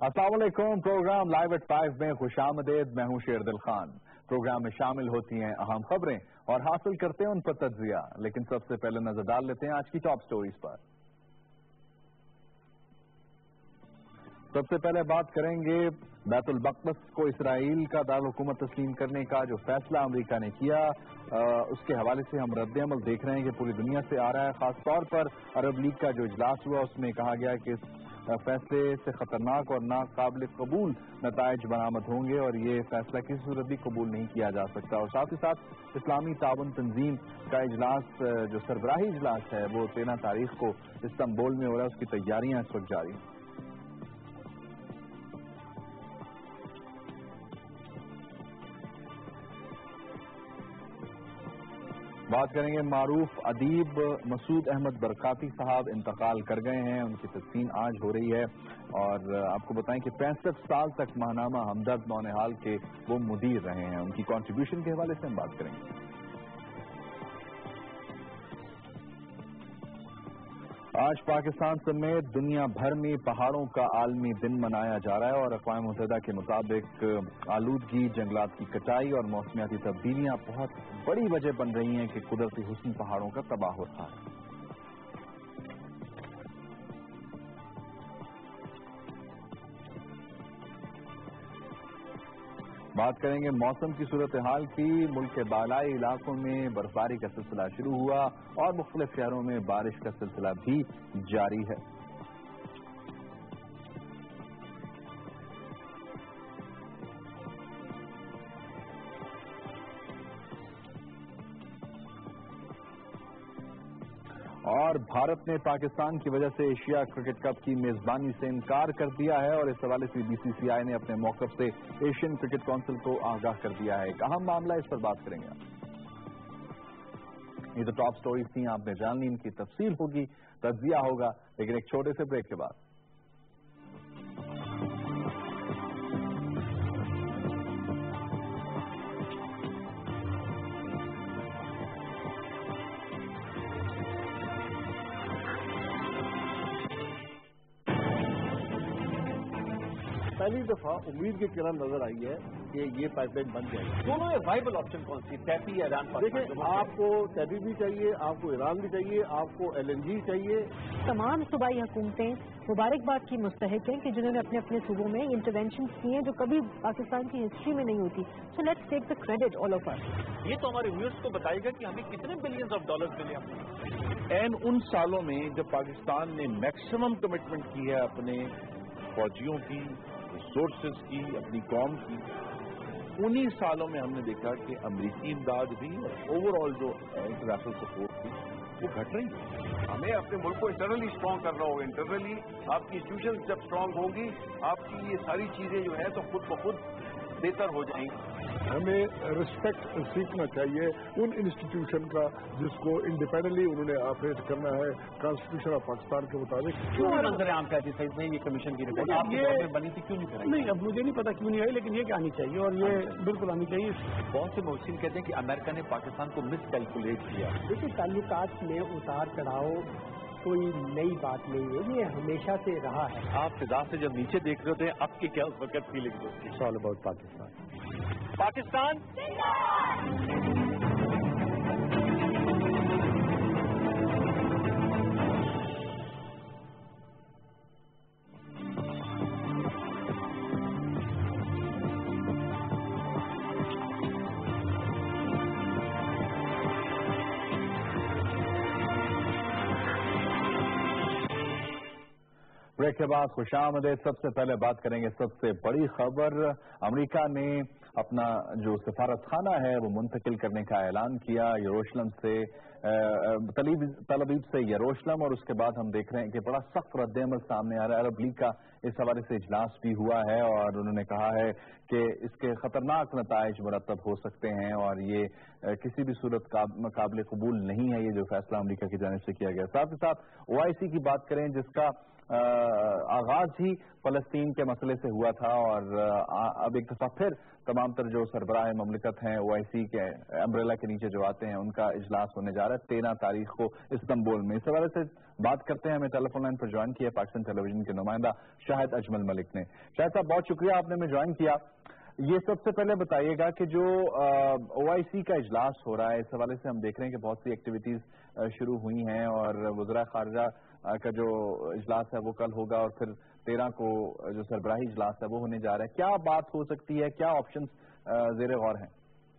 السلام علیکم. Programme live at 5 میں خوش آمدید. میں ہوں شیر دل خان. پروگرام میں شامل ہوتی ہیں اہم خبریں اور حاصل کرتے ہیں ان پر تجزیہ. لیکن سب سے پہلے نظر ڈال لیتے ہیں آج کی ٹاپ سٹوریز پر. سب سے پہلے بات کریں گے بیت المقدس کو اسرائیل کا دارالحکومت تسلیم کرنے کا جو فیصلہ امریکہ نے کیا اس کے حوالے سے ہم رد عمل دیکھ رہے ہیں کہ پوری دنیا سے آ رہا ہے. خاص طور پر عرب لیگ کا جو اجلاس ہوا اس میں کہا گیا کہ اس فیصلے سے خطرناک اور ناقابل قبول نتائج برآمد ہوں گے اور یہ فیصلہ کسی صورت بھی قبول نہیں کیا جا سکتا. اور ساتھ ہی ساتھ اسلامی تعاون تنظیم کا اجلاس جو سربراہی اجلاس ہے وہ 13 تاریخ کو استنبول میں ہو رہا ہے. اس کی تیاریاں اس وقت جاری ہیں. بات کریں گے معروف ادیب مسعود احمد برکاتی صاحب انتقال کر گئے ہیں. ان کی تدفین آج ہو رہی ہے اور آپ کو بتائیں کہ 65 سال تک ماہنامہ ہمدرد نونہال کے وہ مدیر رہے ہیں. ان کی کنٹریبیوشن کے حوالے سے ہم بات کریں گے. آج پاکستان سمیت دنیا بھر میں پہاڑوں کا عالمی دن منایا جا رہا ہے اور اقوام متحدہ کے مطابق آلودگی، جنگلات کی کٹائی اور موسمیاتی تبدیلیاں بہت بڑی وجہ بن رہی ہیں کہ قدرتی حسن پہاڑوں کا تباہ ہو رہا ہے. بات کریں گے موسم کی صورتحال کی. ملک کے بالائی علاقوں میں برفباری کا سلسلہ شروع ہوا اور مختلف شہروں میں بارش کا سلسلہ بھی جاری ہے. اور بھارت نے پاکستان کی وجہ سے ایشیا کرکٹ کپ کی میزبانی سے انکار کر دیا ہے اور اس حوالے سے BCCI نے اپنے موقف سے ایشین کرکٹ کونسل کو آگاہ کر دیا ہے. ایک اہم معاملہ اس پر بات کریں گے. یہ تو ٹاپ سٹوریز تھیں، آپ نے جان لی. ان کی تفصیل ہوگی، تجزیہ ہوگا، لیکن ایک چھوٹے سے بریک کے بعد. پہلی دفعہ امید کی کرن نظر آئی ہے کہ یہ پائپ لائن بن جائے گی. دونوں وائبل آپشن کون سی، ٹیپی یا ایران؟ دیکھیں، آپ کو ٹیپی بھی چاہیے، آپ کو ایران بھی چاہیے، آپ کو LNG چاہیے. تمام صوبائی حکومتیں مبارکباد کی مستحق ہیں کہ جنہوں نے اپنے اپنے صوبوں میں انٹروینشن کی ہیں جو کبھی پاکستان کی ہسٹری میں نہیں ہوتی. So let's take the credit all of us. یہ تو ہمارے ویورز کو بتائے گا کہ ہمیں کتنے بلینز آف ڈالرز ملے. ان سالوں میں جب پاکستان نے میکسیمم کمٹمنٹ کی ہے اپنے فوجیوں کی، ریسورسز کی، اپنی قوم کی، انہی سالوں میں ہم نے دیکھا کہ امریکی امداد بھی اور اوور آل جو انٹرنیشنل سپورٹ تھی وہ گھٹ رہی ہے. ہمیں اپنے ملک کو انٹرنلی اسٹرانگ کرنا ہوگا. انٹرنلی آپ کی انسٹیٹیوشن جب اسٹرانگ ہوں گی، آپ کی یہ ساری چیزیں جو ہے تو خود بخود بہتر ہو جائیں گی. ہمیں رسپیکٹ سیکھنا چاہیے ان انسٹیٹیوشن کا جس کو انڈیپینڈنٹلی انہوں نے آپریٹ کرنا ہے کانسٹیٹیوشن آف پاکستان کے مطابق. کیوں منظر عام کہتی صحیح نہیں یہ کمیشن کی رپورٹ آپ کی بنی تھی، کیوں نہیں کرائی؟ نہیں، اب مجھے نہیں پتا کیوں نہیں آئی، لیکن یہ کہ آنی چاہیے اور یہ بالکل آنی چاہیے. بہت سے محسن کہتے ہیں کہ امریکہ نے پاکستان کو مس کیلکولیٹ کیا. دیکھیے، تعلقات میں اتار چڑھاؤ کوئی نئی بات نہیں ہے، یہ ہمیشہ سے رہا ہے. آپ فضا سے جب نیچے دیکھ رہے ہوتے ہیں اب کی کیا اس وقت فیلنگ ہوتی ہے؟ It's all about Pakistan. Pakistan break کے بعد خوش آمدید. سب سے پہلے بات کریں گے سب سے بڑی خبر. امریکہ نے اپنا جو سفارت خانہ ہے وہ منتقل کرنے کا اعلان کیا یروشلم سے تل ابیب سے یروشلم. اور اس کے بعد ہم دیکھ رہے ہیں کہ بڑا سخت رد عمل سامنے آ رہا ہے. عرب لیگ کا اس حوالے سے اجلاس بھی ہوا ہے اور انہوں نے کہا ہے کہ اس کے خطرناک نتائج مرتب ہو سکتے ہیں اور یہ किसी भी सूरत काबिल कबूल नहीं है ये जो फैसला अमेरिका की जानिब से किया गया। साथ ही साथ OIC की बात करें जिसका आगाज ही फलस्तीन के मसले से हुआ था और अब एक दफा फिर तमाम तर जो सरबराह ममलिकत हैं OIC के अम्ब्रेला के नीचे जो आते हैं उनका इजलास होने जा रहा है 13 तारीख को इस्तांबुल में। इस हवाले से बात करते हैं, हमें टेलीफोन लाइन पर ज्वाइन किया पाकिस्तान टेलीविजन के नुमाइंदा शाहिद अजमल मलिक ने। शाहिद साहब बहुत शुक्रिया आपने हमें ज्वाइन किया। ये सबसे पहले बताइएगा कि जो OIC का इजलास हो रहा है इस हवाले से हम देख रहे हैं कि बहुत सी एक्टिविटीज शुरू हुई हैं और वज़रा ख़ारजा का जो इजलास है वो कल होगा और फिर 13 को जो सरबराही इजलास है वो होने जा रहा है। क्या बात हो सकती है, क्या ऑप्शंस ज़ेरे गौर हैं?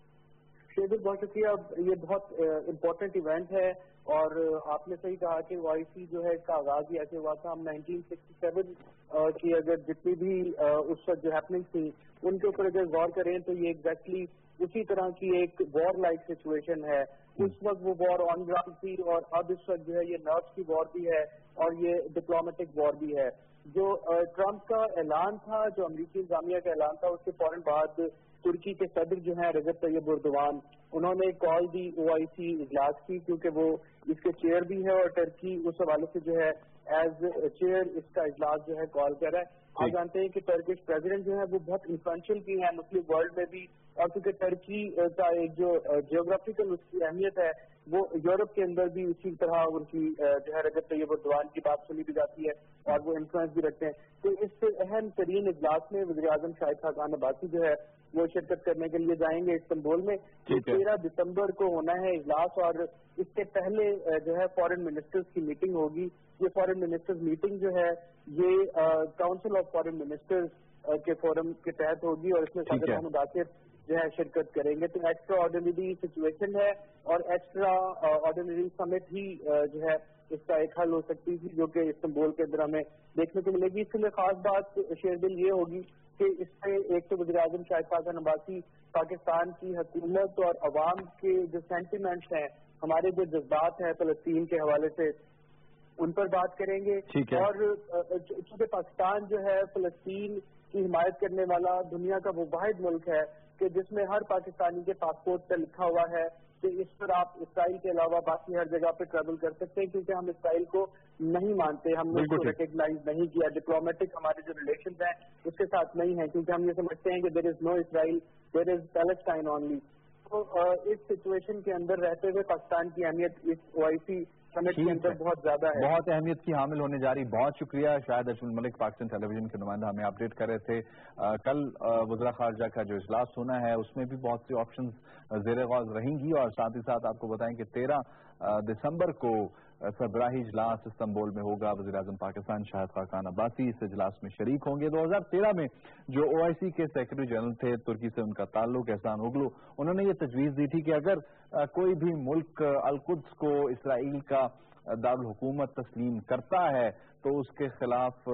शेखर बहुत शुक्रिया। ये बहुत इम्पोर्टेंट इवेंट है और आपने सही कहा कि OIC जो है इसका आगाज ही ऐसे हुआ था। हम 1967 की अगर जितनी भी उस वक्त जो हैपनिंग थी उनके ऊपर अगर गौर करें तो ये एग्जैक्टली उसी तरह की एक वॉर लाइक सिचुएशन है। उस वक्त वो वॉर ऑन ग्राउंड थी और अब इस वक्त जो है ये नर्व्स की वॉर भी है और ये डिप्लोमेटिक वॉर भी है। जो ट्रंप का ऐलान था, जो अमरीकी इंतजामिया का ऐलान था, उसके फौरन बाद तुर्की के सदर जो हैं रजब तैयब एर्दोगान, उन्होंने कॉल दी OIC इजलास की क्योंकि वो इसके चेयर भी है और टर्की उस हवाले से जो है एज चेयर इसका इजलास जो है कॉल कर रहा है। आप जानते हैं कि टर्किश प्रेसिडेंट जो है वो बहुत इन्फ्लुएंशियल भी है मुस्लिम वर्ल्ड में भी और क्योंकि टर्की का एक जो जियोग्राफिकल उसकी अहमियत है वो यूरोप के अंदर भी उसी तरह उनकी जो है रजब तैयब एर्दोगान की बात सुनी भी जाती है और वो इन्फ्लुएंस भी रखते हैं। तो इस अहम तरीन इजलास में वज़ीर आज़म शाहिद खाकान अब्बासी जो है वो शिरकत करने के लिए जाएंगे इस्तांबुल में। 13 दिसंबर को होना है इजलास और इससे पहले जो है फॉरेन मिनिस्टर्स की मीटिंग होगी। ये फॉरेन मिनिस्टर्स मीटिंग जो है ये काउंसिल ऑफ फॉरेन मिनिस्टर्स के फोरम के तहत होगी और इसमें सदर महमूद आसिफ जो है शिरकत करेंगे। तो एक्स्ट्रा ऑर्डिनरी सिचुएशन है और एक्स्ट्रा ऑर्डिनरी समिट ही जो है इसका एक हल हो सकती थी जो कि इस्तांबुल के अंदर हमें देखने को मिलेगी। इसके लिए खास बात शेरदिल ये होगी कि इससे एक तो वज़ीर आज़म शाहिद खाकान अब्बासी पाकिस्तान की हुकूमत और अवाम के जो सेंटिमेंट्स हैं, हमारे जो जज्बात हैं फलस्तीन के हवाले से, उन पर बात करेंगे। और चूंकि पाकिस्तान जो है फलस्तीन की हिमायत करने वाला दुनिया का वो वाहिद मुल्क है कि जिसमें हर पाकिस्तानी के पासपोर्ट पर लिखा हुआ है कि इस पर आप इसराइल के अलावा बाकी हर जगह पे ट्रैवल कर सकते हैं, क्योंकि हम इसराइल को नहीं मानते, हमने उसको रिकग्नाइज नहीं किया। डिप्लोमेटिक हमारे जो रिलेशन हैं उसके साथ नहीं है, क्योंकि हम ये समझते हैं कि there is no Israel, there is Palestine only. तो इस सिचुएशन के अंदर रहते हुए पाकिस्तान की अहमियत इस OIC समिट के अंदर बहुत ज्यादा है, बहुत अहमियत की हामिल होने जा रही। बहुत शुक्रिया शाहिद अजमल मलिक, पाकिस्तान टेलीविजन के नुमाइंदा, हमें अपडेट कर रहे थे। कल वज़रा ख़ारजा का जो इजलास होना है उसमें भी बहुत सी ऑप्शंस ज़ेरे गौर रहेंगी और साथ ही साथ आपको बताएं कि 13 दिसंबर को सरबराही इजलास इस्तांबुल में होगा। वज़ीर आज़म पाकिस्तान शाहिद खाकान अब्बासी इस इजलास में शरीक होंगे। 2013 में जो OIC के सेक्रेटरी जनरल थे, तुर्की से उनका ताल्लुक, एहसान ओगलू, उन्होंने ये तजवीज़ दी थी कि अगर कोई भी मुल्क अल-कुद्स को इसराइल का दारुल हुकूमत तस्लीम करता है तो उसके खिलाफ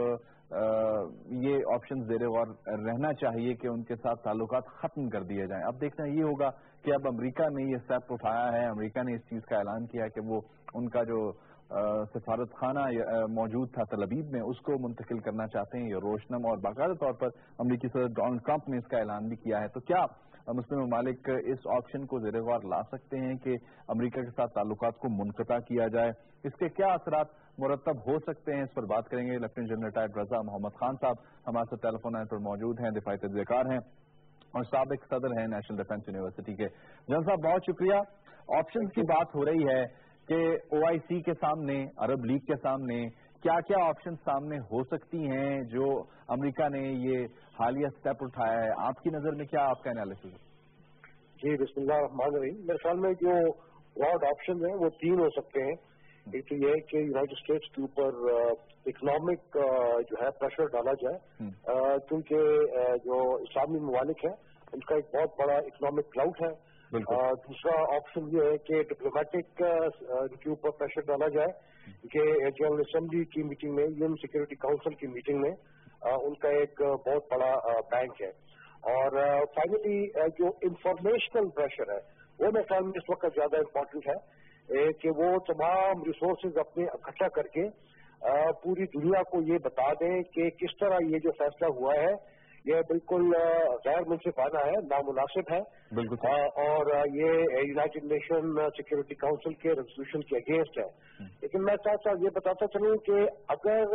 ये ऑप्शन ज़ेरे गौर रहना चाहिए कि उनके साथ ताल्लुकात खत्म कर दिए जाएं। अब देखना ये होगा कि अब अमेरिका ने ये स्टेप उठाया है, अमेरिका ने इस चीज़ का ऐलान किया है कि वो उनका जो सफारत खाना मौजूद था तल अबीब में उसको मुंतकिल करना चाहते हैं। ये रोशनम और बाकायदा तौर पर अमरीकी सदर डोनाल्ड ट्रंप ने इसका ऐलान भी किया है। तो क्या मुस्लिम ममालिक इस ऑप्शन को ज़ेरे गौर ला सकते हैं कि अमेरिका के साथ ताल्लुकात को मुनक़ता किया जाए? इसके क्या असरात मुरतब हो सकते हैं, इस पर बात करेंगे। Lieutenant general retired Raza Mohammad Khan sahab हमारे साथ टेलीफोन लाइन पर मौजूद हैं, दिफाई तजज़ियेकार हैं और साबिक सदर हैं नेशनल डिफेंस यूनिवर्सिटी के। जनरल साहब बहुत शुक्रिया। ऑप्शन की बात हो रही है कि OIC के सामने, अरब लीग के सामने क्या क्या ऑप्शन सामने हो सकती हैं जो अमेरिका ने ये हालिया स्टेप उठाया है? आपकी नजर में क्या आपका एनालिसिस है? जी बिस्मिल्लाह रहमान रहीम। मेरे ख्याल में जो ब्रॉड ऑप्शन है वो 3 हो सकते हैं। एक तो ये है कि यूनाइटेड स्टेट्स के ऊपर इकोनॉमिक जो है प्रेशर डाला जाए, क्योंकि जो इस्लामी ममालिक है उनका एक बहुत बड़ा इकोनॉमिक क्लाउड है। दूसरा ऑप्शन ये है कि डिप्लोमेटिक के ऊपर प्रेशर डाला जाए कि जनरल असेंबली की मीटिंग में, यूएन सिक्योरिटी काउंसिल की मीटिंग में उनका एक बहुत बड़ा बैंक है। और फाइनली जो इंफॉर्मेशनल प्रेशर है वो मेरे ख्याल में इस वक्त ज्यादा इम्पोर्टेंट है कि वो तमाम रिसोर्सेज अपने इकट्ठा करके पूरी दुनिया को ये बता दें कि किस तरह ये जो फैसला हुआ है یہ بالکل غیر منصفانہ ہے, نامناسب ہے, اور یہ یونائٹڈ نیشن سیکورٹی کاؤنسل کے ریزولوشن کے اگینسٹ ہے. لیکن میں ساتھ ساتھ یہ بتاتا چلوں کہ اگر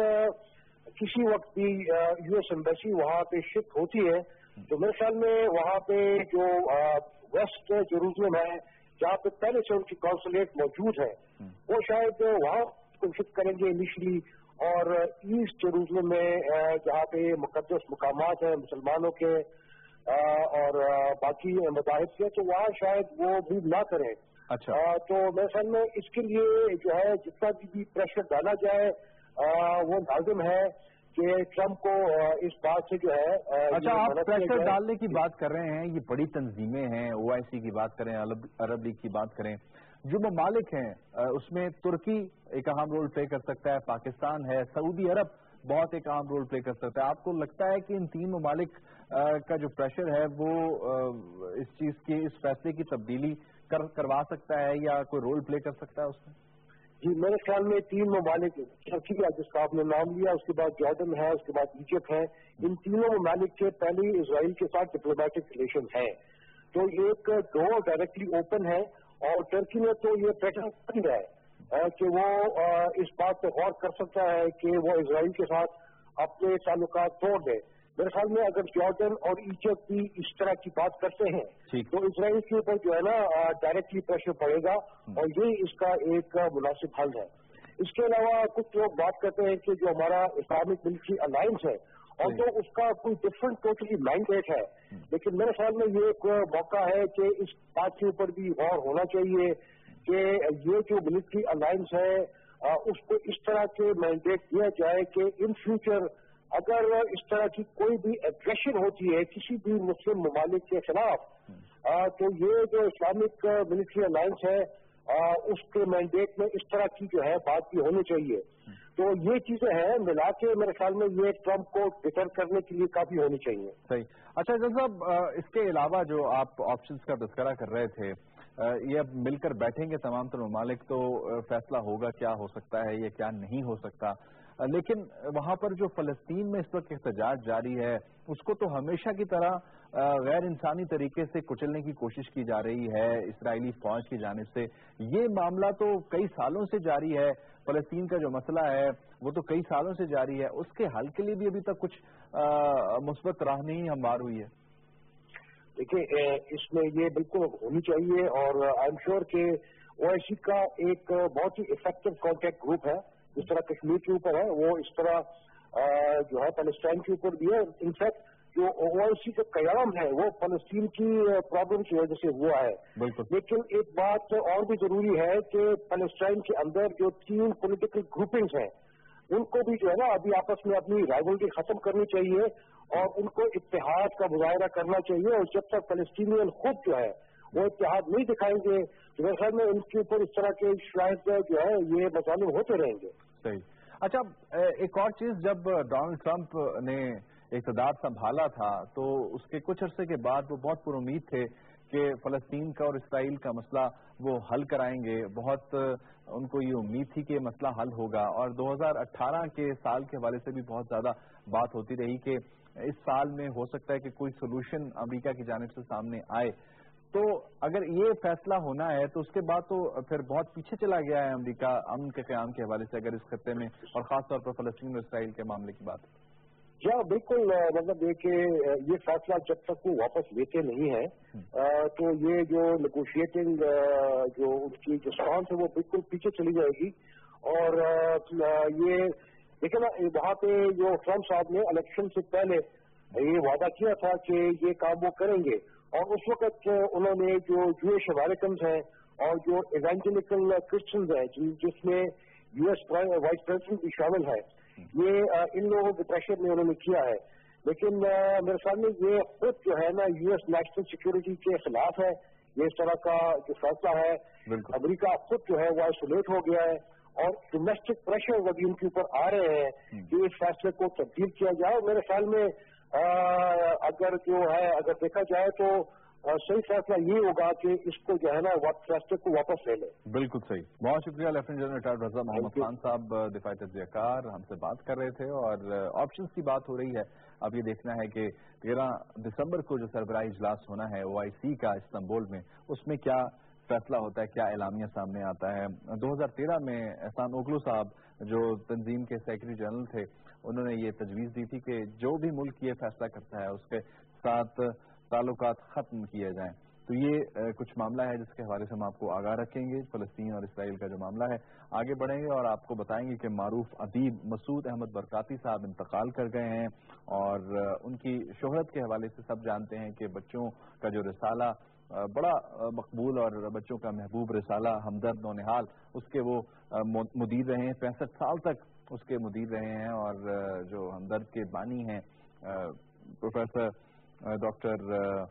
کسی وقت بھی یو ایس ایمبیسی وہاں پہ شفٹ ہوتی ہے تو میرے خیال میں وہاں پہ جو ویسٹ جیروزلم ہے جہاں پہ پہلے سے ان کی کانسولیٹ موجود ہے وہ شاید وہاں شفٹ کریں گے انیشلی, اور ایسٹ جیروزلم میں جہاں پہ مقدس مقامات ہیں مسلمانوں کے اور باقی مذاہب کے, تو وہاں شاید وہ موو نہ کریں. تو میرے خیال میں اس کے لیے جو ہے جتنا بھی پریشر ڈالا جائے وہ لازم ہے کہ ٹرمپ کو اس بات سے جو ہے. اچھا, آپ پریشر ڈالنے کی بات کر رہے ہیں, یہ بڑی تنظیمیں ہیں, OIC کی بات کریں, عرب لیگ کی بات کریں, جو ممالک ہیں اس میں ترکی ایک اہم رول پلے کر سکتا ہے, پاکستان ہے, سعودی عرب بہت ایک اہم رول پلے کر سکتا ہے. آپ کو لگتا ہے کہ ان تین ممالک کا جو پریشر ہے وہ اس چیز کی, اس فیصلے کی تبدیلی کروا سکتا ہے یا کوئی رول پلے کر سکتا ہے اس میں؟ جی میرے خیال میں تین ممالک, ترکی جس کا آپ نے نام لیا, اس کے بعد جارڈن ہے, اس کے بعد ایجپٹ ہے, ان تینوں ممالک کے پہلے اسرائیل کے ساتھ ڈپلومیٹک ریلیشن ہے. تو ایک ڈور ڈائریکٹلی اوپن ہے, اور ٹرکی نے تو یہ پیٹرن کر دیا ہے کہ وہ اس بات پہ غور کر سکتا ہے کہ وہ اسرائیل کے ساتھ اپنے تعلقات توڑ دے. میرے خیال میں اگر جارڈن اور ایجپٹ بھی اس طرح کی بات کرتے ہیں تو اسرائیل کے اوپر جو ہے نا ڈائریکٹلی پریشر پڑے گا, اور یہ اس کا ایک مناسب حل ہے. اس کے علاوہ کچھ لوگ بات کرتے ہیں کہ جو ہمارا اسلامک ملٹری الائنس ہے اور تو اس کا کوئی ڈفرنٹ ٹوٹلی مینڈیٹ ہے, لیکن میرے خیال میں یہ ایک موقع ہے کہ اس بات کے اوپر بھی غور ہونا چاہیے کہ یہ جو ملٹری الائنس ہے اس کو اس طرح کے مینڈیٹ دیا جائے کہ ان فیوچر اگر اس طرح کی کوئی بھی ایگریشن ہوتی ہے کسی بھی مسلم ممالک کے خلاف تو یہ جو اسلامک ملٹری الائنس ہے اس کے مینڈیٹ میں اس طرح کی جو ہے بات بھی ہونی چاہیے. تو یہ چیزیں ہیں ملا کے میرے خیال میں یہ ٹرمپ کو ڈٹر کرنے کے لیے کافی ہونی چاہیے. صحیح. اچھا جج صاحب, اس کے علاوہ جو آپ آپشنز کا تذکرہ کر رہے تھے, یہ اب مل کر بیٹھیں گے تمام تر ممالک تو فیصلہ ہوگا کیا ہو سکتا ہے یا کیا نہیں ہو سکتا. لیکن وہاں پر جو فلسطین میں اس وقت احتجاج جاری ہے اس کو تو ہمیشہ کی طرح غیر انسانی طریقے سے کچلنے کی کوشش کی جا رہی ہے اسرائیلی فوج کی جانب سے. یہ معاملہ تو کئی سالوں سے جاری ہے, فلسطین کا جو مسئلہ ہے وہ تو کئی سالوں سے جاری ہے, اس کے حل کے لیے بھی ابھی تک کچھ مثبت راہ نہیں ہموار ہوئی ہے. دیکھیے اس میں یہ بالکل ہونی چاہیے, اور آئی ایم شیور کہ OIC کا ایک بہت ہی افیکٹو کانٹیکٹ گروپ ہے, جس طرح کشمیر کے اوپر ہے وہ اس طرح جو ہے فلسطین کے اوپر بھی ہے. انفیکٹ جو OIC کا قیام ہے وہ فلسطین کی پرابلم کی وجہ سے ہوا ہے. لیکن ایک بات اور بھی ضروری ہے کہ فلسطین کے اندر جو تین پولیٹیکل گروپنگز ہیں ان کو بھی جو ہے نا ابھی آپس میں اپنی رائیولری ختم کرنی چاہیے اور ان کو اتحاد کا مظاہرہ کرنا چاہیے, اور جب تک فلسطینین خود جو ہے وہ اتحاد نہیں دکھائیں گے تو میرے خیال میں ان کے اوپر اس طرح کے شاید جو ہے یہ مظالم ہوتے رہیں گے. صحیح. اچھا, ایک اور چیز, جب ڈونلڈ ٹرمپ نے اقتدار سنبھالا تھا تو اس کے کچھ عرصے کے بعد وہ بہت پر امید تھے کہ فلسطین کا اور اسرائیل کا مسئلہ وہ حل کرائیں گے. بہت ان کو یہ امید تھی کہ یہ مسئلہ حل ہوگا, اور 2018 کے سال کے حوالے سے بھی بہت زیادہ بات ہوتی رہی کہ اس سال میں ہو سکتا ہے کہ کوئی سولوشن امریکہ کی جانب سے سامنے آئے. تو اگر یہ فیصلہ ہونا ہے تو اس کے بعد تو پھر بہت پیچھے چلا گیا ہے امریکہ امن کے قیام کے حوالے سے, اگر اس خطے میں اور خاص طور پر فلسطین اور اسرائیل کے معاملے کی بات. جی بالکل, مطلب یہ کہ یہ فیصلہ جب تک وہ واپس لیتے نہیں ہیں تو یہ جو نیگوشیٹنگ جو ان کی جو سٹانس ہے وہ بالکل پیچھے چلی جائے گی. اور یہ دیکھیں نا وہاں پہ جو ٹرمپ صاحب نے الیکشن سے پہلے یہ وعدہ کیا تھا کہ یہ کام وہ کریں گے, اور اس وقت انہوں نے جو جوئش امریکنز ہیں اور جو ایونجلیکل کرسچنز ہیں جس میں US وائس پریزیڈنٹ بھی شامل ہے, یہ ان لوگوں کے پریشر میں انہوں نے کیا ہے. لیکن میرے سامنے یہ خود جو ہے نا US نیشنل سیکورٹی کے خلاف ہے. یہ اس طرح کا جو فیصلہ ہے امریکہ خود جو ہے وہ آئسولیٹ ہو گیا ہے, اور ڈومیسٹک پریشر ابھی ان کے اوپر آ رہے ہیں کہ اس فیصلے کو تبدیل کیا جائے. میرے خیال میں اگر جو ہے اگر دیکھا جائے تو सही फैसला ये होगा कि इसको जो है ना फैसले को वापस ले लें। बिल्कुल सही, बहुत शुक्रिया lieutenant general retired Raza Mohammad Khan sahab, दिफाई तजज़ियाकार हमसे बात कर रहे थे। और ऑप्शंस की बात हो रही है, अब ये देखना है कि 13 दिसंबर को जो सरबराही इजलास होना है OIC का इस्तांबुल में, उसमें क्या फैसला होता है, क्या एलामिया सामने आता है। 2013 में एहसान ओगलू साहब जो तंजीम के सेक्रेटरी जनरल थे, उन्होंने ये तजवीज़ दी थी कि जो भी मुल्क ये फैसला करता है उसके साथ ताल्लुकात खत्म किए जाएं। तो ये कुछ मामला है जिसके हवाले से हम आपको आगाह रखेंगे। फ़लस्तीन और इसराइल का जो मामला है, आगे बढ़ेंगे और आपको बताएंगे कि मारूफ अदीब मसूद अहमद बरकाती साहब इंतकाल कर गए हैं और उनकी शोहरत के हवाले से सब जानते हैं कि बच्चों का जो रिसाला बड़ा मकबूल और बच्चों का महबूब रिसाला हमदर्द नौनिहाल, उसके वो मुदीर रहे हैं, 65 साल तक उसके मुदीर रहे हैं। और जो हमदर्द के बानी हैं प्रोफेसर डॉक्टर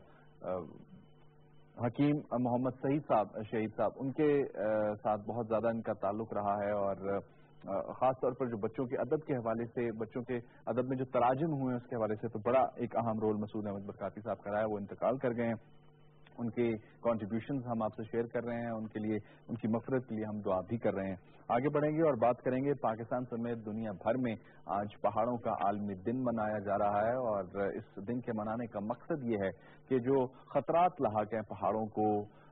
हकीम मोहम्मद सईद साहब, शहीद साहब, उनके साथ बहुत ज़्यादा इनका ताल्लुक रहा है। और ख़ास तौर पर जो बच्चों के अदब के हवाले से, बच्चों के अदब में जो तराजुम हुए हैं उसके हवाले से तो बड़ा एक अहम रोल मसूद अहमद बरकाती साहब का रहा है। वो इंतकाल कर गए हैं, उनके कॉन्ट्रीब्यूशंस हम आपसे शेयर कर रहे हैं, उनके लिए, उनकी मग़फ़िरत के लिए हम दुआ भी कर रहे हैं। आगे बढ़ेंगे और बात करेंगे पाकिस्तान समेत दुनिया भर में आज पहाड़ों का आलमी दिन मनाया जा रहा है। और इस दिन के मनाने का मकसद ये है कि जो खतरात लाहक हैं पहाड़ों को,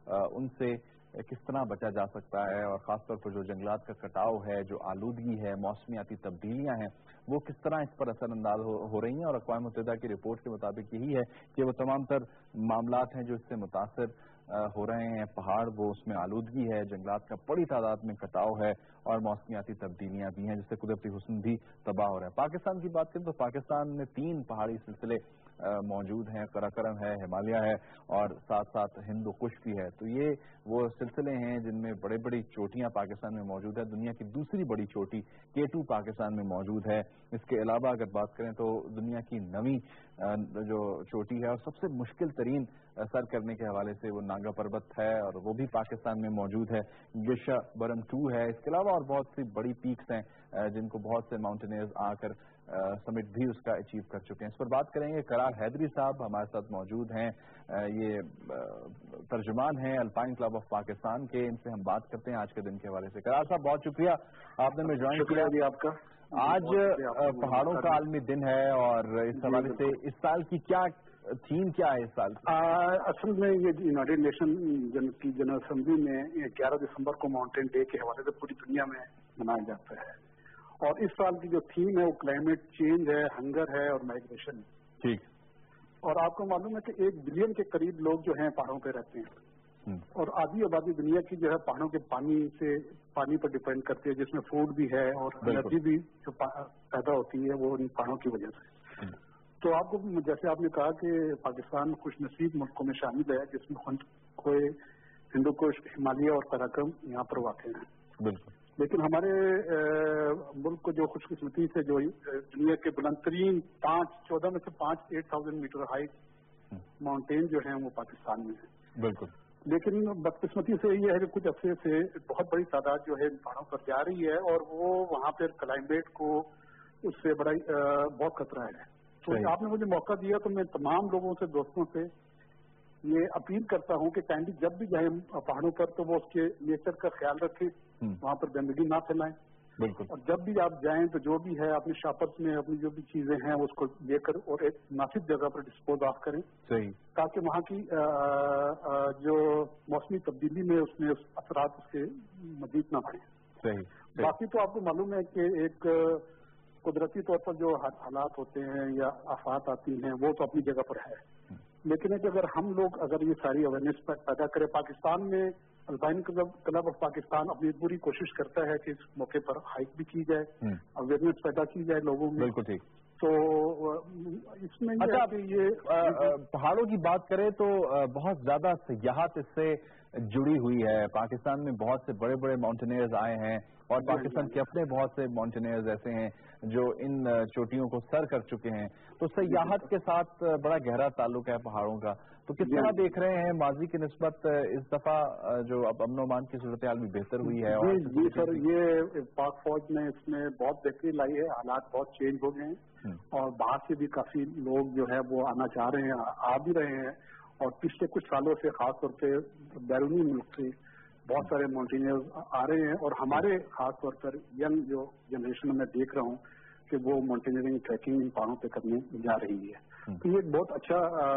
उनसे किस तरह बचा जा सकता है और ख़ासतौर पर जो जंगलात का कटाव है, जो आलूदगी है, मौसमियाती तब्दीलियाँ हैं, वो किस तरह इस पर असरअंदाज हो रही हैं। और अक़वाम मुत्तहिदा की रिपोर्ट के मुताबिक यही है कि वो तमाम तर मामलात हैं जो इससे मुतासर हो रहे हैं। पहाड़ वो, उसमें आलूदगी है, जंगलात का बड़ी तादाद में कटाव है और मौसमियाती तब्दीलियाँ भी हैं, जिससे कुदरती हुस्न भी तबाह हो रहा है। पाकिस्तान की बात करें तो पाकिस्तान में 3 पहाड़ी सिलसिले मौजूद हैं, कराकरम है, हिमालय है और साथ साथ हिंदू कुश भी है। तो ये वो सिलसिले हैं जिनमें बड़े बड़ी चोटियां पाकिस्तान में मौजूद है। दुनिया की दूसरी बड़ी चोटी K2 पाकिस्तान में मौजूद है। इसके अलावा अगर बात करें तो दुनिया की 9वीं जो चोटी है और सबसे मुश्किल तरीन सर करने के हवाले से वो नागा पर्वत है और वो भी पाकिस्तान में मौजूद है। गिशा बरम 2 है। इसके अलावा और बहुत सी बड़ी पीक्स हैं जिनको बहुत से माउंटेनियर्स आकर समिट भी उसका अचीव कर चुके हैं। इस पर बात करेंगे। करार हैदरी साहब हमारे साथ मौजूद हैं, ये तर्जुमान हैं अल्पाइन क्लब ऑफ पाकिस्तान के। इनसे हम बात करते हैं आज के दिन के हवाले से। करार साहब बहुत शुक्रिया आपने हमें ज्वाइन किया। शुक्रिया आपका। आज पहाड़ों का आलमी दिन है और इस हवाले से इस साल की क्या थीम क्या है इस साल? असल में ये यूनाइटेड नेशन की जनरल असेंबली में 11 दिसंबर को माउंटेन डे के हवाले से पूरी दुनिया में मनाया जाता है। और इस साल की जो थीम है वो क्लाइमेट चेंज है, हंगर है और माइग्रेशन है। ठीक। और आपको मालूम है कि 1 बिलियन के करीब लोग जो हैं पहाड़ों पे रहते हैं और आधी आबादी दुनिया की जो है पहाड़ों के पानी पर डिपेंड करती है, जिसमें फूड भी है और एनर्जी भी जो पैदा होती है वो इन पहाड़ों की वजह से। तो आपको, जैसे आपने कहा कि पाकिस्तान खुशनसीब मुल्कों में शामिल है जिसमें कोई हिंदू कुश, हिमालय और कराकरम यहाँ पर वाक़ हैं। लेकिन हमारे मुल्क को जो खुशकिस्मती से जो दुनिया के बुलंद तरीन 14 में से 8,000 मीटर हाइट माउंटेन जो हैं वो पाकिस्तान में है। बिल्कुल। लेकिन बदकिस्मती से ये है कि कुछ अरसे से बहुत बड़ी तादाद जो है इन पहाड़ों पर जा रही है और वो वहाँ पर क्लाइमेट को उससे बड़ा बहुत खतरा है। तो आपने मुझे मौका दिया तो मैं तमाम लोगों से, दोस्तों से ये अपील करता हूँ कि काइंडली जब भी जाए पहाड़ों पर तो वो उसके नेचर का ख्याल रखें, वहाँ पर गंदगी ना फैलाएं। बिल्कुल। और जब भी आप जाएं तो जो भी है अपने शॉपर्स में अपनी जो भी चीजें हैं उसको लेकर और एक मुनासिब जगह पर डिस्पोज ऑफ करें। सही। ताकि वहाँ की जो मौसमी तब्दीली में उसमें असरात उसके मजीद ना बढ़े। सही। बाकी तो आपको मालूम है कि एक कुदरती तौर पर जो हालात होते हैं या आफात आती हैं वो तो अपनी जगह पर है, लेकिन अगर हम लोग अगर ये सारी अवेयरनेस पैदा करें, पाकिस्तान में अल्पाइन क्लब ऑफ पाकिस्तान अपनी पूरी कोशिश करता है कि इस मौके पर हाइक भी की जाए, अवेयरनेस पैदा की जाए लोगों में। बिल्कुल ठीक। तो इसमें अच्छा, ये पहाड़ों की बात करें तो बहुत ज्यादा सियाहत इससे जुड़ी हुई है। पाकिस्तान में बहुत से बड़े बड़े माउंटेनियर्स आए हैं और पाकिस्तान के अपने बहुत से माउंटेनियर्स ऐसे हैं जो इन चोटियों को सर कर चुके हैं। तो सियाहत के साथ बड़ा गहरा ताल्लुक है पहाड़ों का। तो किस तरह देख रहे हैं माजी की निस्बत इस दफा जो अब अमन अमान की सूरत हाल भी बेहतर हुई है? जी सर, ये पाक फौज ने इसमें बहुत बेहतरी लाई है, हालात बहुत चेंज हो गए हैं और बाहर से भी काफी लोग जो है वो आना चाह रहे हैं, आ भी रहे हैं اور پچھلے کچھ سالوں سے خاص طور پہ بیرونی ملک سے بہت سارے ماؤنٹینئرز آ رہے ہیں، اور ہمارے خاص طور پر ینگ جو جنریشن میں دیکھ رہا ہوں کہ وہ ماؤنٹینئرنگ ٹریکنگ ان پہاڑوں پہ کرنے جا رہی ہے. تو یہ بہت اچھا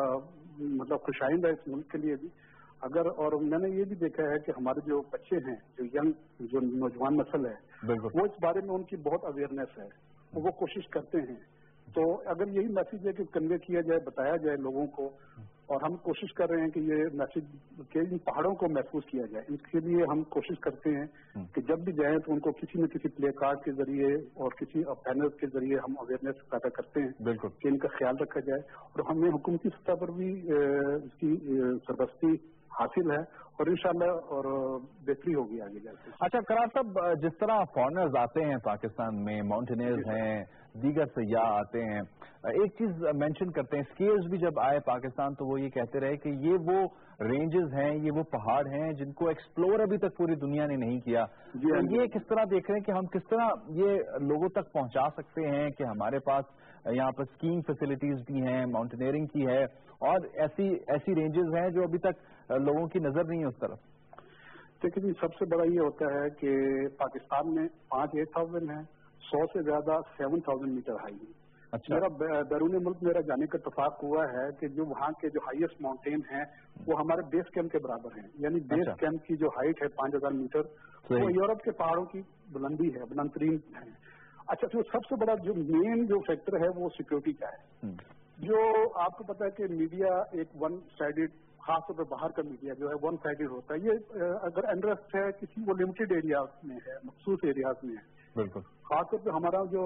مطلب خوشائند ہے اس ملک کے لیے بھی. اگر اور میں نے یہ بھی دیکھا ہے کہ ہمارے جو بچے ہیں، جو ینگ جو نوجوان نسل ہے، وہ اس بارے میں ان کی بہت اویئرنیس ہے، وہ کوشش کرتے ہیں. تو اگر یہی میسج ہے کہ کنوے کیا جائے، بتایا جائے لوگوں کو، اور ہم کوشش کر رہے ہیں کہ یہ میسج کہ ان پہاڑوں کو محفوظ کیا جائے. اس کے لیے ہم کوشش کرتے ہیں کہ جب بھی جائیں تو ان کو کسی نہ کسی پلے کارڈ کے ذریعے اور کسی بینر کے ذریعے ہم اویئرنیس پیدا کرتے ہیں کہ ان کا خیال رکھا جائے. اور ہمیں حکومتی سطح پر بھی اس کی سربستی حاصل ہے، اور انشاءاللہ اور بہتری ہوگی آگے جا کے. اچھا قرار صاحب، جس طرح فارنرز آتے ہیں پاکستان میں، ماؤنٹینئرز ہیں، دیگر سیاح آتے ہیں، ایک چیز مینشن کرتے ہیں، اسکیئرز بھی جب آئے پاکستان تو وہ یہ کہتے رہے کہ یہ وہ رینجز ہیں، یہ وہ پہاڑ ہیں جن کو ایکسپلور ابھی تک پوری دنیا نے نہیں کیا. یہ کس طرح دیکھ رہے ہیں کہ ہم کس طرح یہ لوگوں تک پہنچا سکتے ہیں کہ ہمارے پاس یہاں پر اسکیئنگ فیسلٹیز بھی ہیں، ماؤنٹینئرنگ کی ہے، اور ایسی رینجز ہیں جو ابھی تک لوگوں کی نظر نہیں ہے اس طرف؟ دیکھیں جی، سب سے بڑا یہ ہوتا ہے کہ پاکستان میں 8,000 ہیں، 100 سے زیادہ 7,000 میٹر ہائی ہے. میرا بیرون ملک میرا جانے کا اتفاق ہوا ہے کہ جو وہاں کے جو ہائیسٹ ماؤنٹین ہیں وہ ہمارے بیس کیمپ کے برابر ہیں. یعنی بیس کیمپ کی جو ہائٹ ہے 5,000 میٹر، وہ یورپ کے پہاڑوں کی بلندی ہے، بلند ترین ہے. اچھا، تو سب سے بڑا جو مین جو فیکٹر ہے وہ سیکورٹی کا ہے. جو آپ کو پتا ہے کہ میڈیا ایک ون سائیڈڈ، خاص طور پہ باہر کا میڈیا جو ہے ون سائیڈڈ ہوتا ہے. یہ اگر انٹرسٹ ہے کسی وہ لمیٹڈ ایریاز میں ہے، مخصوص ایریاز میں ہے. بالکل. خاص طور پہ ہمارا جو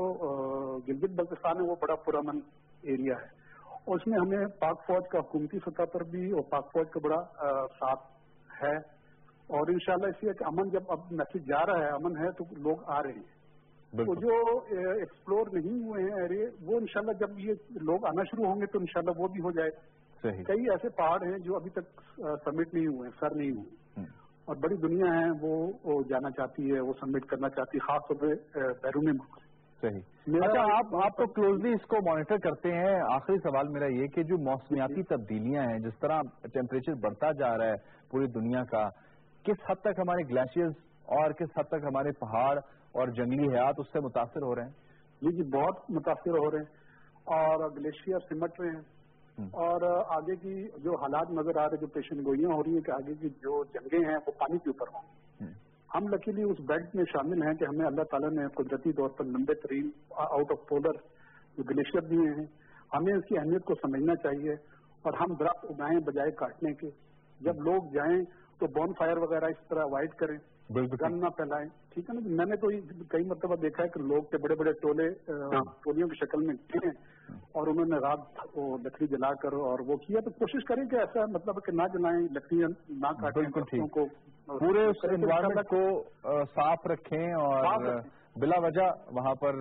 گلگت بلتستان ہے وہ بڑا پرامن ایریا ہے، اور اس میں ہمیں پاک فوج کا حکومتی سطح پر بھی اور پاک فوج کا بڑا ساتھ ہے. اور انشاءاللہ اس لیے کہ امن جب اب میسج جا رہا ہے، امن ہے، تو لوگ آ رہے ہیں. تو جو ایکسپلور نہیں ہوئے ہیں ایریا، وہ انشاءاللہ جب یہ لوگ آنا شروع ہوں گے تو انشاءاللہ وہ بھی ہو جائے. کئی ایسے پہاڑ ہیں جو ابھی تک سبمٹ نہیں ہوئے، سر نہیں ہوئے، اور بڑی دنیا ہے وہ جانا چاہتی ہے، وہ سبمٹ کرنا چاہتی ہے، خاص طور پہ بیرونی ملک. صحیح. اچھا، آپ تو کلوزلی اس کو مانیٹر کرتے ہیں. آخری سوال میرا یہ کہ جو موسمیاتی تبدیلیاں ہیں، جس طرح ٹیمپریچر بڑھتا جا رہا ہے پوری دنیا کا، کس حد تک ہمارے گلیشیئرز اور کس حد تک ہمارے پہاڑ اور جنگلی حیات اس سے متاثر ہو رہے ہیں؟ جی بہت متاثر ہو رہے ہیں، اور گلیشیئر سمٹ رہے ہیں، اور آگے کی جو حالات نظر آ رہے ہیں، جو پیشن گوئیاں ہو رہی ہیں کہ آگے کی جو جنگیں ہیں وہ پانی کے اوپر ہوں. ہم لکیلی اس بیلٹ میں شامل ہیں کہ ہمیں اللہ تعالیٰ نے قدرتی طور پر لمبے ترین آؤٹ آف پولر جو گلیشیئر دیے ہیں. ہمیں اس کی اہمیت کو سمجھنا چاہیے، اور ہم درخت اگائیں بجائے کاٹنے کے. جب لوگ جائیں تو بون فائر وغیرہ اس طرح اوائڈ کریں، گن نہ پھیلائیں. ٹھیک ہے نا. میں نے تو کئی مرتبہ دیکھا ہے کہ لوگ کے بڑے بڑے ٹولیوں کی شکل میں گئے ہیں، اور انہوں نے رات وہ لکڑی جلا کر اور وہ کیا. تو کوشش کریں کہ ایسا مطلب کہ نہ جلائیں، لکڑیاں نہ کاٹیں، کو پورے اس انوائرمنٹ کو صاف رکھیں، اور بلا وجہ وہاں پر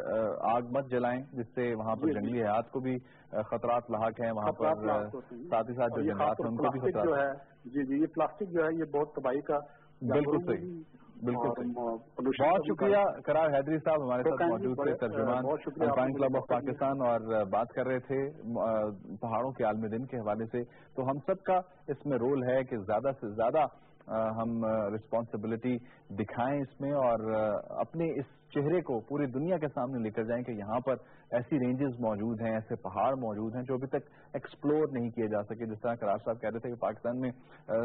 آگ مت جلائیں، جس سے وہاں پر جنگلی حیات کو بھی خطرات لاحق ہیں. وہاں پر ساتھ ہی ساتھ جو جنگلات ہیں ان کو بھی خطرات ہیں. جی یہ پلاسٹک جو ہے یہ بہت تباہی کا. بالکل صحیح، بالکل صحیح. بہت شکریہ قرار حیدری صاحب ہمارے ساتھ موجود تھے، ترجمان الپائن کلب آف پاکستان، اور بات کر رہے تھے پہاڑوں کے عالمی دن کے حوالے سے. تو ہم سب کا اس میں رول ہے کہ زیادہ سے زیادہ ہم رسپانسبلٹی دکھائیں اس میں، اور اپنے اس چہرے کو پوری دنیا کے سامنے لے کر جائیں کہ یہاں پر ایسی رینجز موجود ہیں، ایسے پہاڑ موجود ہیں جو ابھی تک ایکسپلور نہیں کیے جا سکے. جس طرح قرار صاحب کہہ رہے تھے کہ پاکستان میں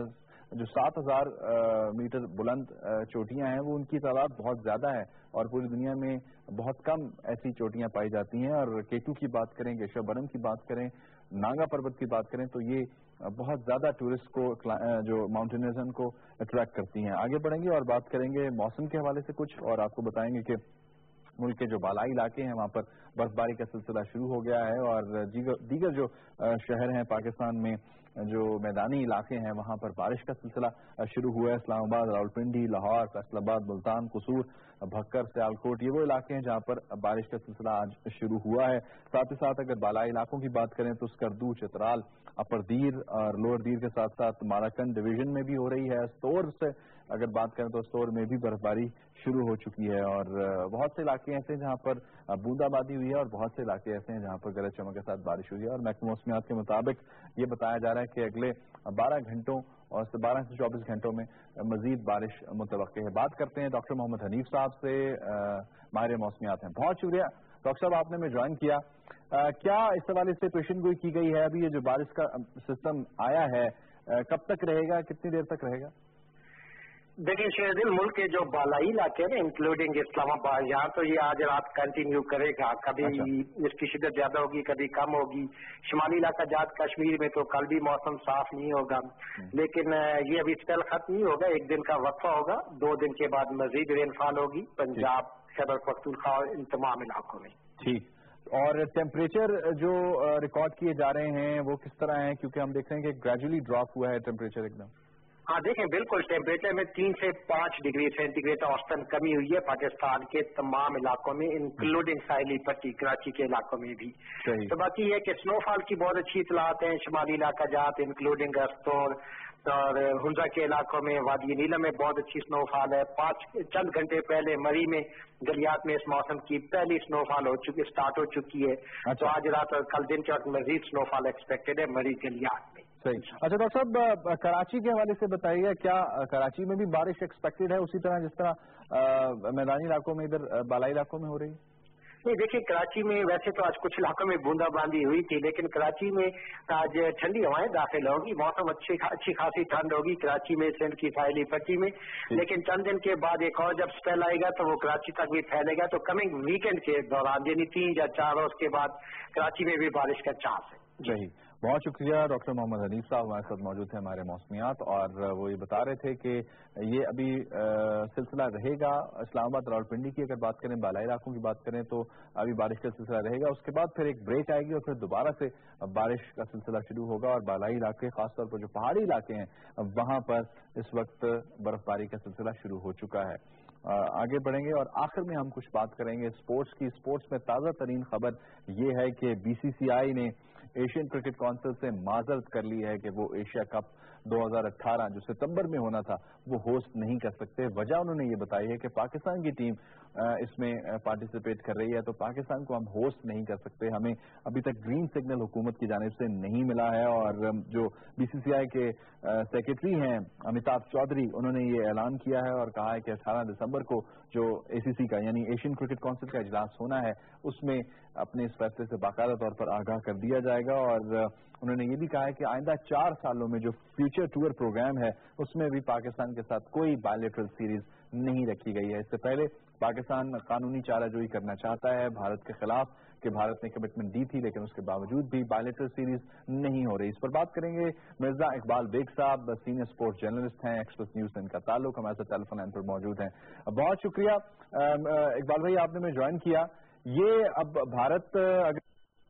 جو 7,000 میٹر بلند چوٹیاں ہیں وہ ان کی تعداد بہت زیادہ ہے، اور پوری دنیا میں بہت کم ایسی چوٹیاں پائی جاتی ہیں. اور K2 کی بات کریں، گیشا برم کی بات کریں، ناگا پروت کی بات کریں، تو یہ بہت زیادہ ٹورسٹ کو جو ماؤنٹینزم کو اٹریکٹ کرتی ہیں. آگے بڑھیں گے اور بات کریں گے موسم کے حوالے سے کچھ، اور آپ کو بتائیں گے کہ ملک کے جو بالائی علاقے ہیں وہاں پر برف باری کا سلسلہ شروع ہو گیا ہے، اور دیگر جو شہر ہیں پاکستان میں، جو میدانی علاقے ہیں وہاں پر بارش کا سلسلہ شروع ہوا ہے. اسلام آباد، راولپنڈی، لاہور، فیصل آباد، ملتان، قصور، भक्कर, सियालकोट, ये वो इलाके हैं जहां पर बारिश का सिलसिला आज शुरू हुआ है। साथ ही साथ अगर बालाई इलाकों की बात करें तो स्कर्दू, चित्राल, अपर दीर और लोअर दीर के साथ साथ माराकंड डिवीजन में भी हो रही है। स्तोर से अगर बात करें तो स्तोर में भी बर्फबारी शुरू हो चुकी है और बहुत से इलाके ऐसे हैं जहां पर बूंदाबांदी हुई है और बहुत से इलाके ऐसे हैं जहां पर गरज चमक के साथ बारिश हुई है। और महकमा मौसमियात के मुताबिक ये बताया जा रहा है कि अगले 12 घंटों और 12 से 24 घंटों में मजीद बारिश मुतवक्के है। बात करते हैं डॉक्टर मोहम्मद हनीफ साहब से, माहिर मौसमियात हैं। बहुत शुक्रिया डॉक्टर साहब, आपने में ज्वाइन किया। क्या इस हवाले से पेशन गोई की गई है? अभी ये जो बारिश का सिस्टम आया है कब तक रहेगा, कितनी देर तक रहेगा? देखिए शेरदिल, मुल्क के जो बालाई इलाके हैं इंक्लूडिंग इस्लामाबाद, यहाँ तो ये आज रात कंटिन्यू करेगा। कभी इसकी शिद्दत ज्यादा होगी, कभी कम होगी। शुमाली इलाका जात कश्मीर में तो कल भी मौसम साफ नहीं होगा, लेकिन ये अभी स्पेल खत्म नहीं होगा। एक दिन का वक्फा होगा, 2 दिन के बाद मजीद रेनफॉल होगी पंजाब, खैबर पख्तूनख्वा और इन तमाम इलाकों में। ठीक। और टेम्परेचर जो रिकॉर्ड किए जा रहे हैं वो किस तरह है, क्योंकि हम देख रहे हैं कि ग्रेजुअली ड्रॉप हुआ है टेम्परेचर एकदम? हाँ देखें, बिल्कुल टेम्परेचर में 3 से 5 डिग्री सेंटीग्रेड औसतन कमी हुई है पाकिस्तान के तमाम इलाकों में, इंक्लूडिंग साहिली पट्टी कराची के इलाकों में भी। तो बाकी ये कि स्नोफॉल की बहुत अच्छी इतलात हैं। शुमाली इलाका जात इंक्लूडिंग अस्तौर और हुंजा के इलाकों में, वादी नीलम में बहुत अच्छी स्नोफॉल है। चंद घंटे पहले मरी में गलियात में इस मौसम की पहली स्नोफॉल स्टार्ट हो चुकी है। तो आज रात और कल दिन के वक्त मजीद स्नोफॉल एक्सपेक्टेड है मरी गलियात में। सही। अच्छा डॉक्टर साहब, कराची के हवाले से बताइएगा, क्या कराची में भी बारिश एक्सपेक्टेड है उसी तरह जिस तरह मैदानी इलाकों में, इधर बालाई इलाकों में हो रही है? नहीं, देखिए कराची में वैसे तो आज कुछ इलाकों में बूंदाबांदी हुई थी, लेकिन कराची में आज ठंडी हवाएं दाखिल होगी, मौसम अच्छी खासी ठंड होगी कराची में, सिंध की साहिली पट्टी में। लेकिन चंद दिन के बाद एक और जब स्पेल आएगा तो वो कराची तक भी फैलेगा। तो कमिंग वीकेंड के दौरान यानी 3 या 4 रोज के बाद कराची में भी बारिश का चांस है। जी, बहुत शुक्रिया। डॉक्टर मोहम्मद हनीफ साहब हमारे साथ मौजूद थे, हमारे मौसमियात, और वो ये बता रहे थे कि ये अभी सिलसिला रहेगा। इस्लामाबाद, रावलपिंडी की अगर बात करें, बालाई इलाकों की बात करें तो अभी बारिश का सिलसिला रहेगा। उसके बाद फिर एक ब्रेक आएगी और फिर दोबारा से बारिश का सिलसिला शुरू होगा। और बालाई इलाके, खासतौर पर जो पहाड़ी इलाके हैं, वहां पर इस वक्त बर्फबारी का सिलसिला शुरू हो चुका है। आगे बढ़ेंगे और आखिर में हम कुछ बात करेंगे स्पोर्ट्स की। स्पोर्ट्स में ताज़ा तरीन खबर ये है कि बीसीसीआई ने एशियन क्रिकेट काउंसिल से माजरत कर ली है कि वो एशिया कप 2018 जो सितंबर में होना था वो होस्ट नहीं कर सकते। वजह उन्होंने ये बताई है कि पाकिस्तान की टीम इसमें पार्टिसिपेट कर रही है, तो पाकिस्तान को हम होस्ट नहीं कर सकते। हमें अभी तक ग्रीन सिग्नल हुकूमत की जानिब से नहीं मिला है। और जो बीसीसीआई के सेक्रेटरी हैं अमिताभ चौधरी, उन्होंने ये ऐलान किया है और कहा है कि 18 दिसंबर को जो एसीसी का यानी एशियन क्रिकेट काउंसिल का इजलास होना है उसमें अपने इस फैसले से बाकायदा तौर पर आगाह कर दिया जाएगा। और उन्होंने ये भी कहा है कि आइंदा 4 सालों में जो फ्यूचर टूर प्रोग्राम है उसमें भी पाकिस्तान के साथ कोई बायलैटरल सीरीज नहीं रखी गई है। इससे पहले पाकिस्तान कानूनी चाराजोई करना चाहता है भारत के खिलाफ कि भारत ने कमिटमेंट दी थी, लेकिन उसके बावजूद भी बायलैटरल सीरीज नहीं हो रही। इस पर बात करेंगे। Mirza Iqbal Baig sahab senior sports journalist हैं, एक्सप्रेस न्यूज से इनका ताल्लुक, हमारे साथ टेलीफोन लाइन पर मौजूद हैं। बहुत शुक्रिया इकबाल भाई, आपने में ज्वाइन किया। ये अब भारत अगर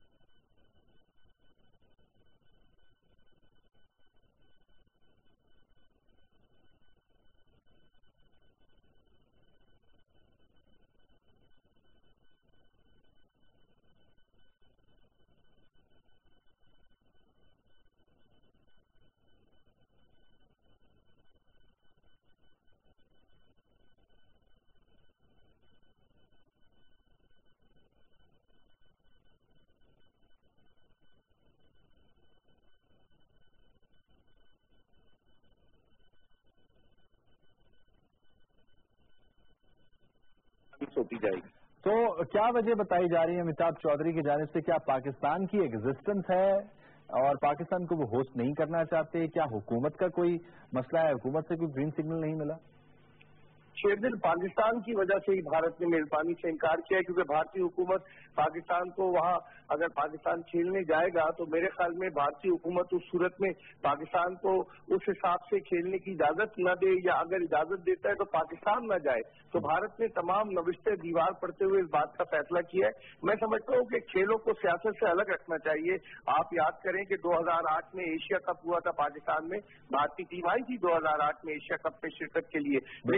होती जाएगी। तो क्या वजह बताई जा रही है अमिताभ चौधरी की जानिब से? क्या पाकिस्तान की एग्जिस्टेंस है और पाकिस्तान को वो होस्ट नहीं करना चाहते? क्या हुकूमत का कोई मसला है, हुकूमत से कोई ग्रीन सिग्नल नहीं मिला? शेरदिल, पाकिस्तान की वजह से ही भारत ने मेजबानी से इनकार किया, क्योंकि भारतीय हुकूमत पाकिस्तान को वहां अगर पाकिस्तान खेलने जाएगा तो मेरे ख्याल में भारतीय हुकूमत उस सूरत में पाकिस्तान को उस हिसाब से खेलने की इजाजत न दे, या अगर इजाजत देता है तो पाकिस्तान न जाए। तो भारत ने तमाम नविश्ते दीवार पढ़ते हुए इस बात का फैसला किया है। मैं समझता हूँ कि खेलों को सियासत से अलग रखना चाहिए। आप याद करें कि 2008 में एशिया कप हुआ था पाकिस्तान में, भारतीय टीम आई थी 2008 में एशिया कप में शिरकत के लिए, लेकिन फिर उसके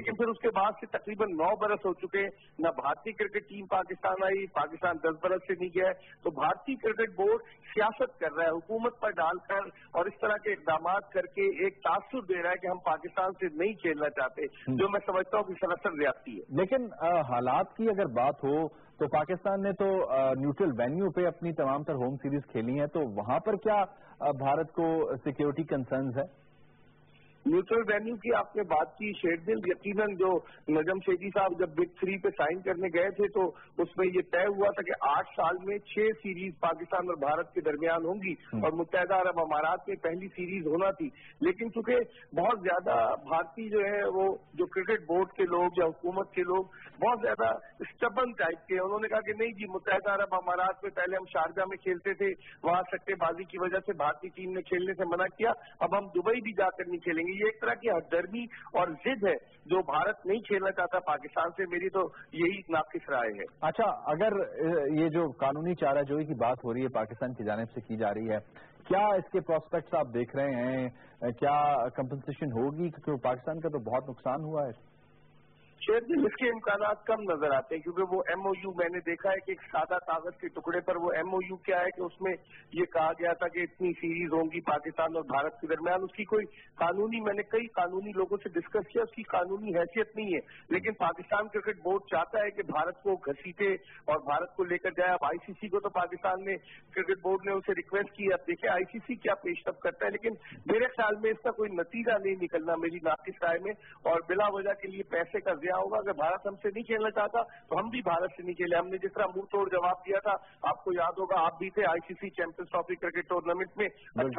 کے بعد سے تقریباً 9 برس ہو چکے ہیں، نہ بھارتی کرکٹ ٹیم پاکستان آئی، پاکستان 10 برس سے نہیں گیا ہے. تو بھارتی کرکٹ بورڈ سیاست کر رہا ہے حکومت پر ڈال کر اور اس طرح کے اقدامات کر کے ایک تاثر دے رہا ہے کہ ہم پاکستان سے نہیں کھیلنا چاہتے، جو میں سمجھتا ہوں کہ سراسر زیادتی ہے. لیکن حالات کی اگر بات ہو تو پاکستان نے تو نیوٹرل وینیو پہ اپنی تمام تر ہوم سیریز کھیلی ہیں، تو وہاں پر کیا بھارت کو سیکیورٹی کنسرنز ہے؟ نیوٹرل وینیو کی آپ نے بات کی شیر دل، یقیناً جو نجم شیخی صاحب جب بگ 3 پہ سائن کرنے گئے تھے تو اس میں یہ طے ہوا تھا کہ 8 سال میں 6 سیریز پاکستان اور بھارت کے درمیان ہوں گی اور متحدہ عرب امارات میں پہلی سیریز ہونا تھی. لیکن چونکہ بہت زیادہ بھارتی جو ہے وہ جو کرکٹ بورڈ کے لوگ یا حکومت کے لوگ بہت زیادہ اسٹبن ٹائپ کے، انہوں نے کہا کہ نہیں جی متحدہ عرب امارات میں پہلے ہم شارجہ میں کھیلتے تھے، وہاں سٹے بازی کی وجہ سے بھارتی ٹیم نے کھیلنے سے منع کیا، اب ہم دبئی بھی جا کر نہیں کھیلیں گے. یہ ایک طرح کی ہردرمی اور ضد ہے جو بھارت نہیں کھیلنا چاہتا پاکستان سے. میری تو یہی ناقص رائے ہے. اچھا، اگر یہ جو قانونی چارہ جوئی کی بات ہو رہی ہے پاکستان کی جانب سے کی جا رہی ہے، کیا اس کے پراسپیکٹس آپ دیکھ رہے ہیں؟ کیا کمپنسیشن ہوگی؟ کیونکہ پاکستان کا تو بہت نقصان ہوا ہے. شاید اس کے امکانات کم نظر آتے ہیں کیونکہ وہ ایم او یو میں نے دیکھا ہے کہ ایک سادہ کاغذ کے ٹکڑے پر وہ ایم او یو کیا ہے کہ اس میں یہ کہا گیا تھا کہ اتنی سیریز ہوں گی پاکستان اور بھارت کے درمیان. اس کی کوئی قانونی، میں نے کئی قانونی لوگوں سے ڈسکس کیا، اس کی قانونی حیثیت نہیں ہے. لیکن پاکستان کرکٹ بورڈ چاہتا ہے کہ بھارت کو گھسیٹے اور بھارت کو لے کر جائے. اب آئی سی سی کو تو پاکستان نے کرکٹ بورڈ نے اسے ریکویسٹ کی، اب دیکھیں آئی سی سی کیا پیش رفت کرتا ہے. لیکن میرے خیال میں اس کا کوئی نتیجہ نہیں نکلنا میری ناقص رائے میں، اور بلا وجہ کے لیے پیسے کا ضیاع ہوگا. اگر بھارت ہم سے نہیں کھیلنا چاہتا تو ہم بھی بھارت سے نہیں کھیلے. ہم نے جس طرح منہ توڑ جواب دیا تھا، آپ کو یاد ہوگا، آپ بھی تھے I C C champions trophy cricket tournament میں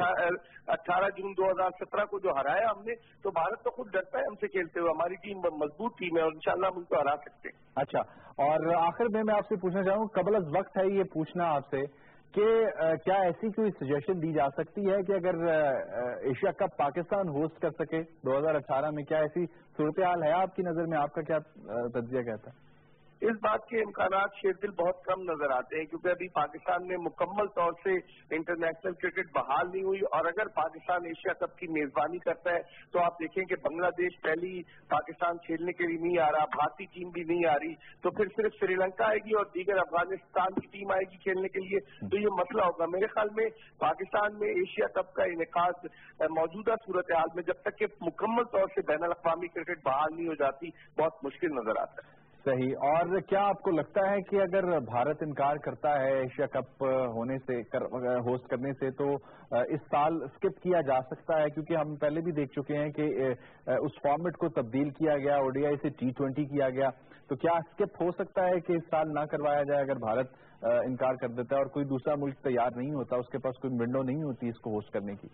18 جون 2017 کو جو ہرایا ہم نے، تو بھارت تو خود ڈرتا ہے ہم سے کھیلتے ہوئے. ہماری ٹیم مضبوط ٹیم ہے اور انشاءاللہ ہم ان کو ہرا سکتے ہیں. اچھا، اور آخر میں آپ سے پوچھنا چاہوں گا، قبل از وقت ہے یہ پوچھنا آپ سے کہ کیا ایسی کوئی سجیشن دی جا سکتی ہے کہ اگر ایشیا کپ پاکستان ہوسٹ کر سکے 2018 میں، کیا ایسی صورتحال ہے آپ کی نظر میں؟ آپ کا کیا تجزیہ کہتا ہے؟ اس بات کے امکانات شیر دل بہت کم نظر آتے ہیں کیونکہ ابھی پاکستان میں مکمل طور سے انٹرنیشنل کرکٹ بحال نہیں ہوئی. اور اگر پاکستان ایشیا کپ کی میزبانی کرتا ہے تو آپ دیکھیں کہ بنگلہ دیش پہلی پاکستان کھیلنے کے لیے نہیں آ رہا، بھارتی ٹیم بھی نہیں آ رہی، تو پھر صرف سری لنکا آئے گی اور دیگر افغانستان کی ٹیم آئے گی کھیلنے کے لیے، تو یہ مسئلہ ہوگا. میرے خیال میں پاکستان میں ایشیا کپ کا انعقاد موجودہ صورتحال میں جب تک کہ مکمل طور سے بین الاقوامی کرکٹ بحال نہیں ہو جاتی بہت مشکل نظر آتا ہے. صحیح. اور کیا آپ کو لگتا ہے کہ اگر بھارت انکار کرتا ہے ایشیا کپ ہونے سے ہوسٹ کرنے سے تو اس سال اسکپ کیا جا سکتا ہے؟ کیونکہ ہم پہلے بھی دیکھ چکے ہیں کہ اس فارمیٹ کو تبدیل کیا گیا، او ڈی آئی سے T20 کیا گیا، تو کیا اسکپ ہو سکتا ہے کہ اس سال نہ کروایا جائے اگر بھارت انکار کر دیتا ہے اور کوئی دوسرا ملک تیار نہیں ہوتا، اس کے پاس کوئی ونڈو نہیں ہوتی اس کو ہوسٹ کرنے کی؟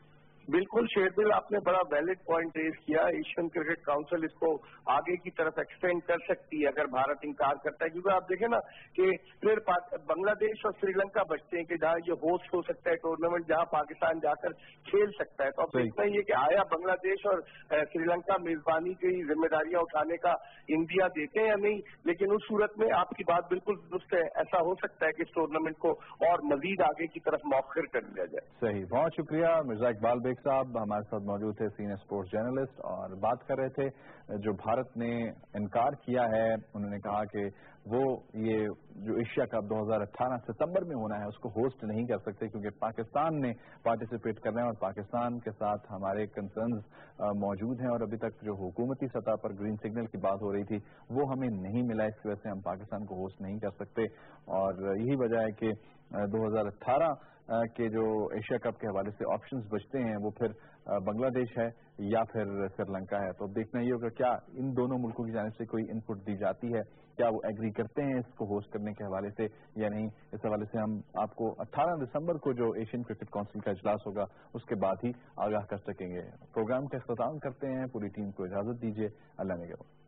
بالکل شیر دل، آپ نے بڑا ویلڈ پوائنٹ ریز کیا. ایشین کرکٹ کاؤنسل اس کو آگے کی طرف ایکسٹینڈ کر سکتی ہے اگر بھارت انکار کرتا ہے، کیونکہ آپ دیکھیں نا کہ پھر بنگلہ دیش اور سری لنکا بچتے ہیں کہ جہاں یہ ہوسٹ ہو سکتا ہے ٹورنامنٹ، جہاں پاکستان جا کر کھیل سکتا ہے. تو اب دیکھنا یہ کہ آیا بنگلہ دیش اور سری لنکا میزبانی کی ذمہ داریاں اٹھانے کا اندیا دیتے ہیں یا نہیں. لیکن اس صورت میں آپ کی بات بالکل درست ہے، ایسا ہو سکتا ہے کہ اس ٹورنامنٹ کو اور مزید آگے کی طرف مؤخر کر دیا جائے. صحیح، بہت شکریہ. مرزا اقبال بیگ صاحب ہمارے ساتھ موجود تھے، سینئر اسپورٹس جرنلسٹ، اور بات کر رہے تھے جو بھارت نے انکار کیا ہے. انہوں نے کہا کہ وہ یہ جو ایشیا کپ 2018 ستمبر میں ہونا ہے اس کو ہوسٹ نہیں کر سکتے کیونکہ پاکستان نے پارٹیسپیٹ کرنا ہے اور پاکستان کے ساتھ ہمارے کنسرنز موجود ہیں، اور ابھی تک جو حکومتی سطح پر گرین سگنل کی بات ہو رہی تھی وہ ہمیں نہیں ملا، اس وجہ سے ہم پاکستان کو ہوسٹ نہیں کر سکتے. اور یہی وجہ ہے کہ 2018 کے جو ایشیا کپ کے حوالے سے آپشنز بچتے ہیں وہ پھر بنگلہ دیش ہے یا پھر سری لنکا ہے. تو اب دیکھنا یہ ہوگا کیا ان دونوں ملکوں کی جانب سے کوئی ان پٹ دی جاتی ہے، کیا وہ ایگری کرتے ہیں اس کو ہوسٹ کرنے کے حوالے سے یا نہیں. اس حوالے سے ہم آپ کو 18 دسمبر کو جو ایشین کرکٹ کونسل کا اجلاس ہوگا اس کے بعد ہی آگاہ کر سکیں گے. پروگرام کا اختتام کرتے ہیں، پوری ٹیم کو اجازت دیجیے. اللہ نگہبان.